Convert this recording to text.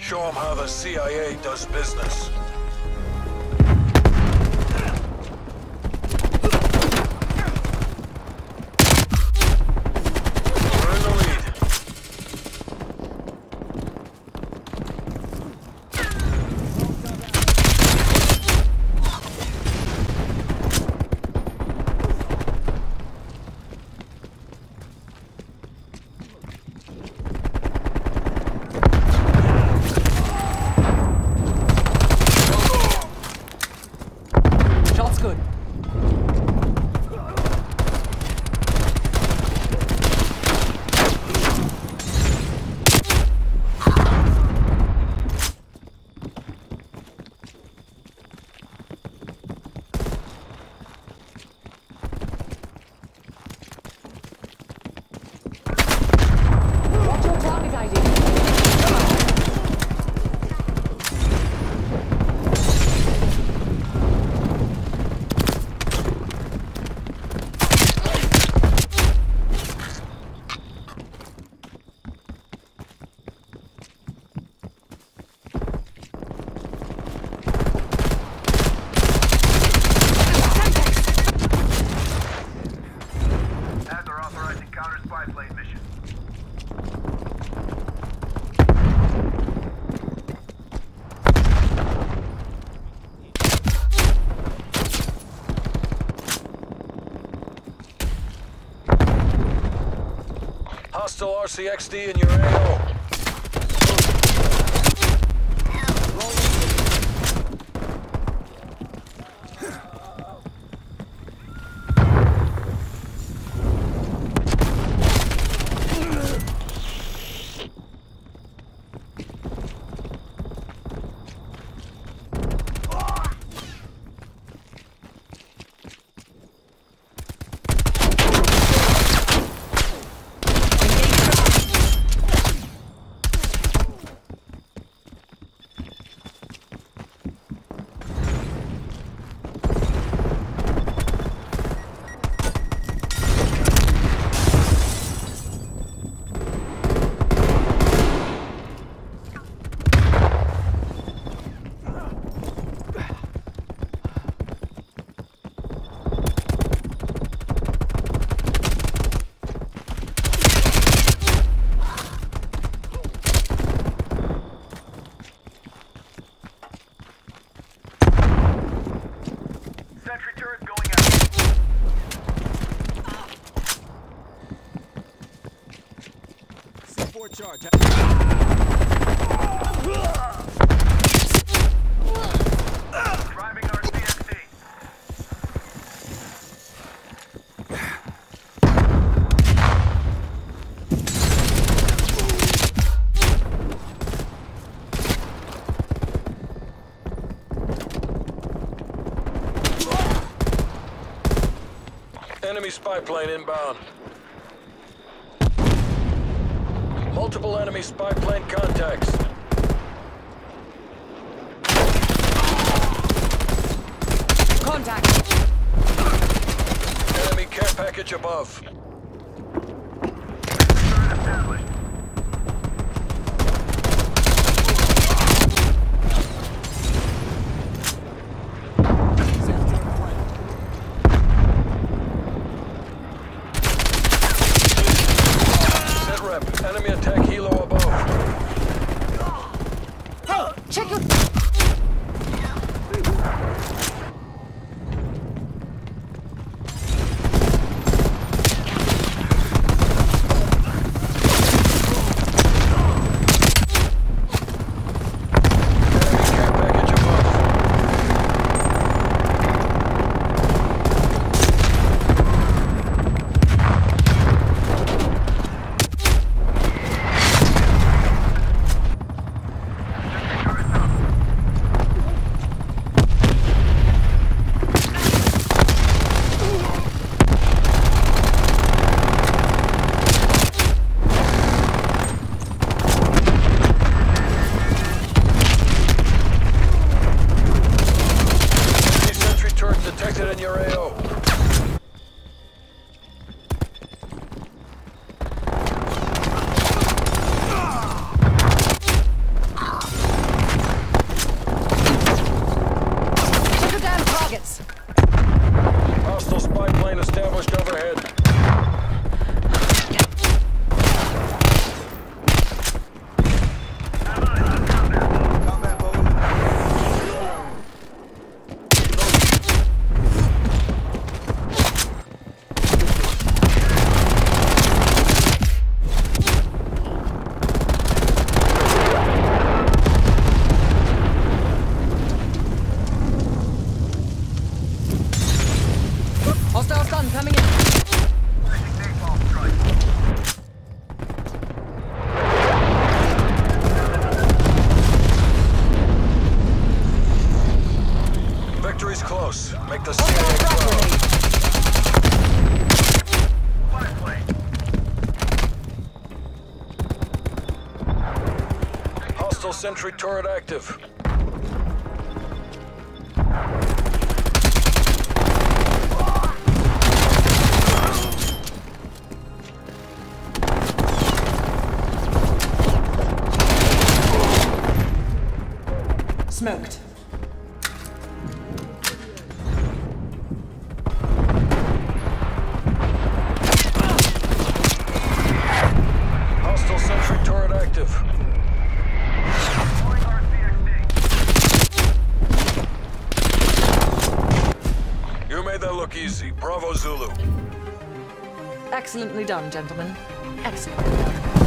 Show them how the CIA does business. We're in the lead. Shot's good. Watch your target ID. As are authorizing counter spy plane mission. Hostile RCXD in your AO. Sentry turret going out. C4 charge. Driving RCXD. Enemy spy plane inbound. Multiple enemy spy plane contacts. Contact. Enemy care package above. Turret established. Set rep. Enemy attack helo above. Hey, check your... Enemy care package above. Sentry turret up. Hostile sentry turret active. Smoked. Hostile sentry turret active. Deploying RCXD. You made that look easy. Bravo Zulu. Excellently done, gentlemen. Excellent.